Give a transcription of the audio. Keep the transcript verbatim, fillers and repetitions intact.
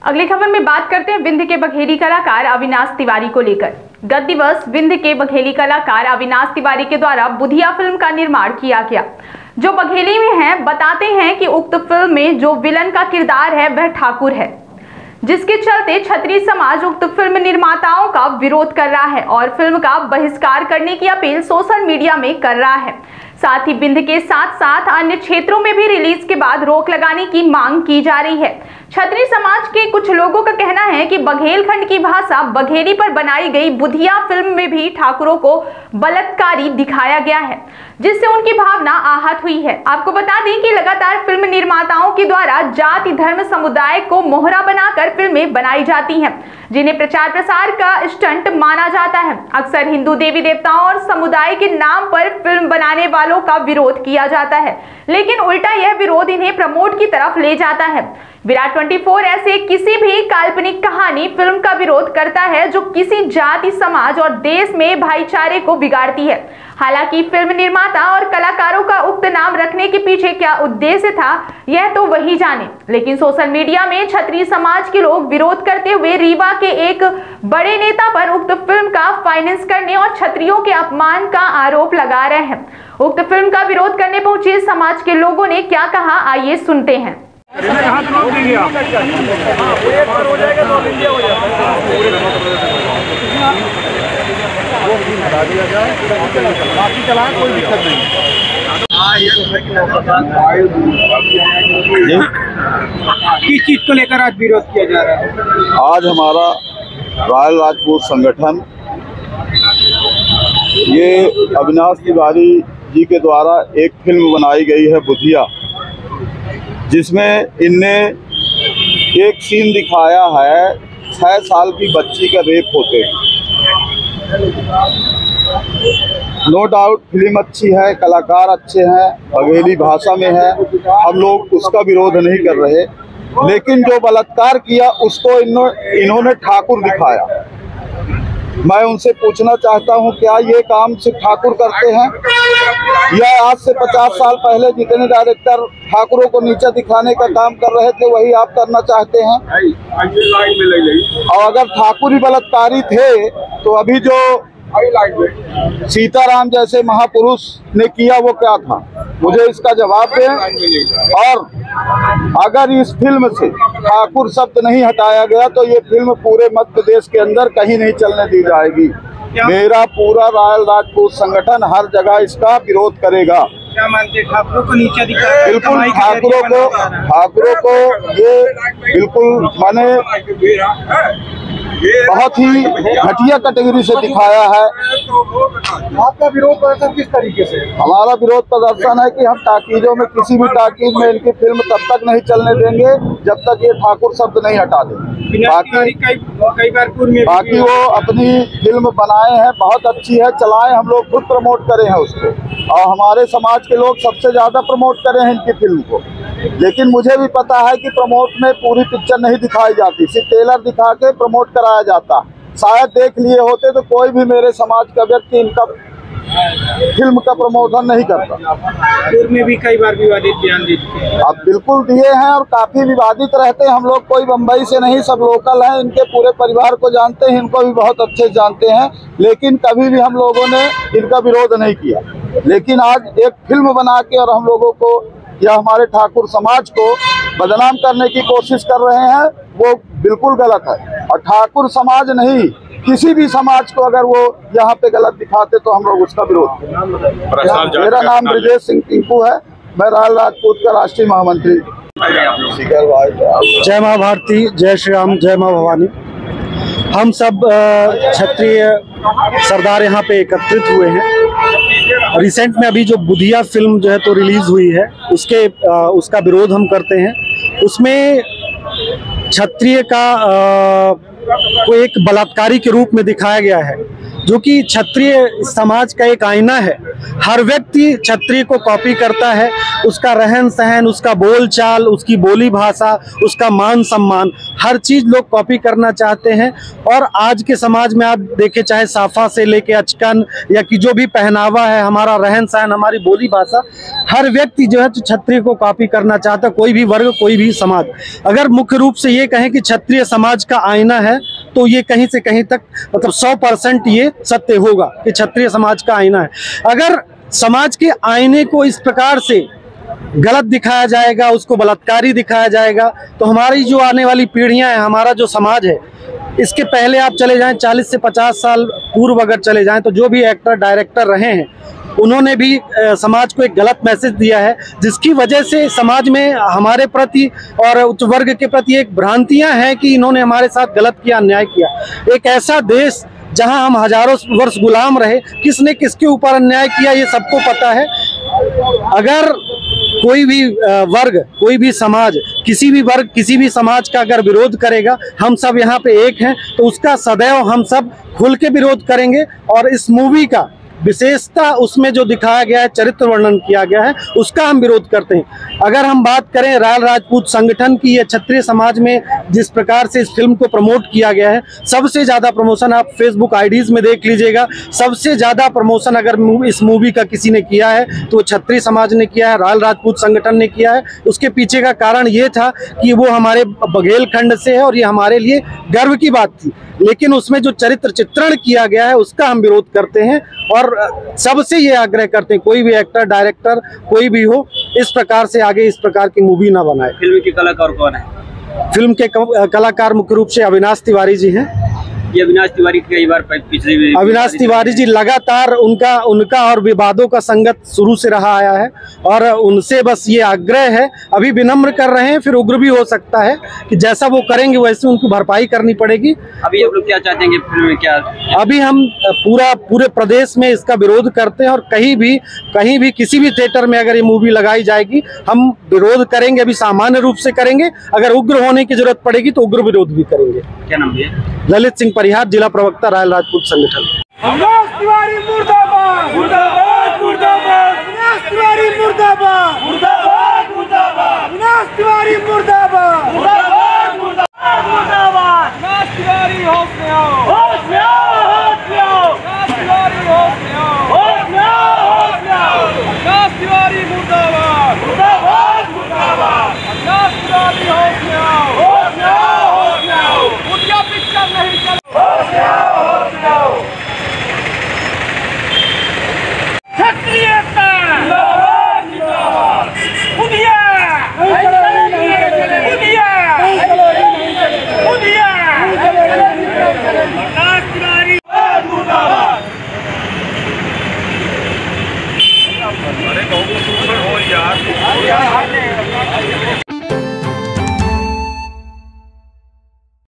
अगली खबर में बात करते हैं विंध्य के बघेली कलाकार अविनाश तिवारी को लेकर। गत दिवस विंध्य के बघेली कलाकार अविनाश तिवारी के द्वारा बुधिया फिल्म का निर्माण किया गया, जो बघेली में है। बताते हैं कि उक्त फिल्म में जो विलन का किरदार है वह ठाकुर है, जिसके चलते क्षत्रिय समाज उक्त फिल्म निर्माताओं का विरोध कर रहा है और फिल्म का बहिष्कार करने की अपील सोशल मीडिया में कर रहा है। साथ ही विंध्य के साथ साथ अन्य क्षेत्रों में भी रिलीज के बाद रोक लगाने की मांग की जा रही है। क्षत्रिय समाज के कुछ लोगों का कहना है कि बघेलखंड की भाषा बघेली पर बनाई गई बुधिया फिल्म में भी ठाकुरों को बलात्कारी दिखाया गया है, जिससे उनकी भावना आहत हुई है। आपको बता दें कि लगातार फिल्म निर्माताओं के द्वारा जाति धर्म समुदाय को मोहरा बनाकर फिल्में बनाई जाती हैं, जिन्हें प्रचार प्रसार का स्टंट माना जाता है। अक्सर हिंदू देवी देवताओं और समुदाय के नाम पर फिल्म बनाने वालों का विरोध किया जाता है, लेकिन उल्टा यह विरोध इन्हें प्रमोट की तरफ ले जाता है। विराट चौबीस ऐसे किसी भी काल्पनिक कहानी फिल्म का विरोध करता है जो किसी जाति समाज और देश में भाईचारे को बिगाड़ती है। हालांकि फिल्म निर्माता और कलाकारों का उक्त नाम रखने के पीछे क्या उद्देश्य था यह तो वही जाने, लेकिन सोशल मीडिया में क्षत्रिय समाज के लोग विरोध करते हुए रीवा के एक बड़े नेता पर उक्त फिल्म का फाइनेंस करने और क्षत्रियों के अपमान का आरोप लगा रहे हैं। उक्त फिल्म का विरोध करने पहुंचे समाज के लोगों ने क्या कहा, आइए सुनते हैं। कोई दिक्कत नहीं। किस चीज को लेकर आज विरोध किया जा रहा है? आज हमारा रॉयल राजपूत संगठन ये अविनाश तिवारी जी के द्वारा एक फिल्म बनाई गई है बुधिया, जिसमें इनने एक सीन दिखाया है छह साल की बच्ची का रेप होते हैं। नो डाउट फिल्म अच्छी है, कलाकार अच्छे हैं, बघेली भाषा में है, हम लोग उसका विरोध नहीं कर रहे, लेकिन जो बलात्कार किया उसको इन्हों, इन्होंने ठाकुर दिखाया। मैं उनसे पूछना चाहता हूं, क्या ये काम सिर्फ ठाकुर करते हैं या आज से पचास साल पहले जितने डायरेक्टर ठाकुरों को नीचा दिखाने का काम कर रहे थे वही आप करना चाहते हैं? और अगर ठाकुर ही बलात्कारी थे तो अभी जो सीताराम जैसे महापुरुष ने किया वो क्या था? मुझे इसका जवाब दें। और अगर इस फिल्म से ठाकुर शब्द नहीं हटाया गया तो ये फिल्म पूरे मध्य प्रदेश के अंदर कहीं नहीं चलने दी जाएगी। मेरा पूरा रॉयल राजपूत संगठन हर जगह इसका विरोध करेगा। क्या मानते हैं ठाकुरों को नीचा दिखाया? बिल्कुल ठाकुरों को ठाकुरों को ये बिल्कुल माने बहुत ही घटिया कैटेगरी से दिखाया है। आपका विरोध प्रदर्शन किस तरीके से? हमारा विरोध प्रदर्शन है कि हम टाकीजों में किसी भी टाकीज में इनकी फिल्म तब तक नहीं चलने देंगे जब तक ये ठाकुर शब्द नहीं हटा देंगे। बाकी कई बार पूर्व बाकी वो अपनी फिल्म बनाए हैं, बहुत अच्छी है, चलाएं, हम लोग खुद प्रमोट करे हैं उसको और हमारे समाज के लोग सबसे ज्यादा प्रमोट करे हैं इनकी फिल्म को। लेकिन मुझे भी पता है कि प्रमोट में पूरी पिक्चर नहीं दिखाई जाती, सिर्फ ट्रेलर दिखा के प्रमोट कराया जाता। शायद देख लिए होते तो कोई भी मेरे समाज का व्यक्ति इनका फिल्म का प्रमोशन नहीं करता। पूर्व में भी कई बार विवादित बयान दिए। अब बिल्कुल दिए हैं और काफी विवादित रहते हैं। हम लोग कोई बम्बई से नहीं, सब लोकल हैं, इनके पूरे परिवार को जानते हैं, इनको भी बहुत अच्छे जानते हैं, लेकिन कभी भी हम लोगों ने इनका विरोध नहीं किया। लेकिन आज एक फिल्म बना के और हम लोगों को या हमारे ठाकुर समाज को बदनाम करने की कोशिश कर रहे हैं, वो बिल्कुल गलत है। और ठाकुर समाज नहीं, किसी भी समाज को अगर वो यहाँ पे गलत दिखाते तो हम लोग उसका विरोध करें। मेरा नाम ब्रिजेश सिंह टिंकू है, मैं रॉयल राजपूत का राष्ट्रीय महामंत्री। जय माँ भारती, जय श्री राम, जय माँ भवानी। हम सब क्षत्रिय सरदार यहाँ पे एकत्रित हुए हैं। रिसेंट में अभी जो बुधिया फिल्म जो है तो रिलीज हुई है, उसके आ, उसका विरोध हम करते हैं। उसमें क्षत्रिय का आ, को एक बलात्कारी के रूप में दिखाया गया है, जो कि क्षत्रिय समाज का एक आईना है। हर व्यक्ति क्षत्रिय को कॉपी करता है, उसका रहन सहन, उसका बोल चाल, उसकी बोली भाषा, उसका मान सम्मान, हर चीज़ लोग कॉपी करना चाहते हैं। और आज के समाज में आप देखें, चाहे साफा से लेके अचकन या कि जो भी पहनावा है, हमारा रहन सहन, हमारी बोली भाषा, हर व्यक्ति जो है तो क्षत्रिय को कॉपी करना चाहता है, कोई भी वर्ग, कोई भी समाज। अगर मुख्य रूप से ये कहें कि क्षत्रिय समाज का आईना है, तो ये कहीं से कहीं तक मतलब सौ परसेंट ये सत्य होगा कि क्षत्रिय समाज का आईना है। अगर समाज के आईने को इस प्रकार से गलत दिखाया जाएगा, उसको बलात्कारी दिखाया जाएगा, तो हमारी जो आने वाली पीढ़ियां हैं, हमारा जो समाज है, इसके पहले आप चले जाएं चालीस से पचास साल पूर्व अगर चले जाएं, तो जो भी एक्टर डायरेक्टर रहे हैं, उन्होंने भी आ, समाज को एक गलत मैसेज दिया है, जिसकी वजह से समाज में हमारे प्रति और उच्च वर्ग के प्रति एक भ्रांतियां हैं कि इन्होंने हमारे साथ गलत किया, अन्याय किया। एक ऐसा देश जहां हम हजारों वर्ष गुलाम रहे, किसने किसके ऊपर अन्याय किया ये सबको पता है। अगर कोई भी वर्ग, कोई भी समाज, किसी भी वर्ग, किसी भी समाज का अगर विरोध करेगा, हम सब यहाँ पे एक हैं, तो उसका सदैव हम सब खुल के विरोध करेंगे। और इस मूवी का विशेषता, उसमें जो दिखाया गया है, चरित्र वर्णन किया गया है, उसका हम विरोध करते हैं। अगर हम बात करें रायल राजपूत संगठन की, या क्षत्रिय समाज में जिस प्रकार से इस फिल्म को प्रमोट किया गया है, सबसे ज़्यादा प्रमोशन आप फेसबुक आईडीज़ में देख लीजिएगा, सबसे ज़्यादा प्रमोशन अगर इस मूवी का किसी ने किया है तो क्षत्रिय समाज ने किया है, रायल राजपूत संगठन ने किया है। उसके पीछे का कारण ये था कि वो हमारे बघेलखंड से है और ये हमारे लिए गर्व की बात थी। लेकिन उसमें जो चरित्र चित्रण किया गया है, उसका हम विरोध करते हैं और सबसे ये आग्रह करते हैं, कोई भी एक्टर, डायरेक्टर, कोई भी हो, इस प्रकार से आगे इस प्रकार की मूवी ना बनाए। फिल्म के कलाकार कौन है? फिल्म के कलाकार मुख्य रूप से अविनाश तिवारी जी हैं। ये अविनाश तिवारी कई बार पिछले अविनाश तिवारी जी लगातार उनका उनका और विवादों का संगत शुरू से रहा आया है, और उनसे बस ये आग्रह है, अभी विनम्र कर रहे हैं, फिर उग्र भी हो सकता है कि जैसा वो करेंगे वैसे उनको भरपाई करनी पड़ेगी। अभी आप लोग क्या चाहते हैं कि फिल्म में क्या? अभी हम पूरा पूरे प्रदेश में इसका विरोध करते हैं, और कहीं भी कहीं भी किसी भी थिएटर में अगर ये मूवी लगाई जाएगी, हम विरोध करेंगे। अभी सामान्य रूप से करेंगे, अगर उग्र होने की जरूरत पड़ेगी तो उग्र विरोध भी करेंगे। क्या नाम है? ललित सिंह परिहार, जिला प्रवक्ता, रायल राजपूत संगठन। अविनाश तिवारी मुर्दाबाद, मुर्दाबाद, मुर्दाबाद, अविनाश तिवारी मुर्दाबाद, मुर्दाबाद।